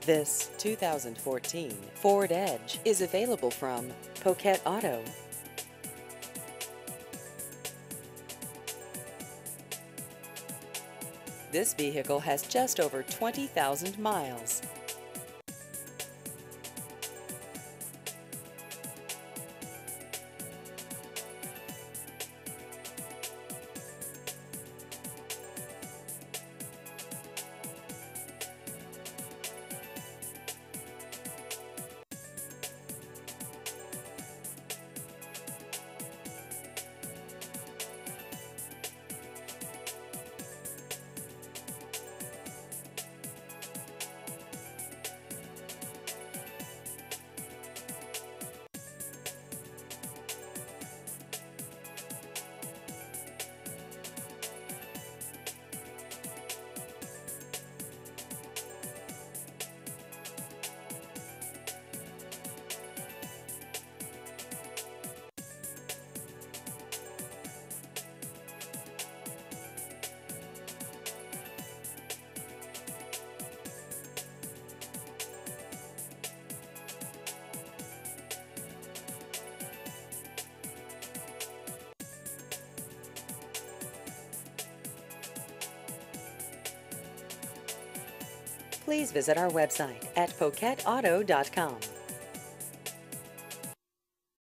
This 2014 Ford Edge is available from Poquet Auto. This vehicle has just over 20,000 miles. Please visit our website at poquetauto.com.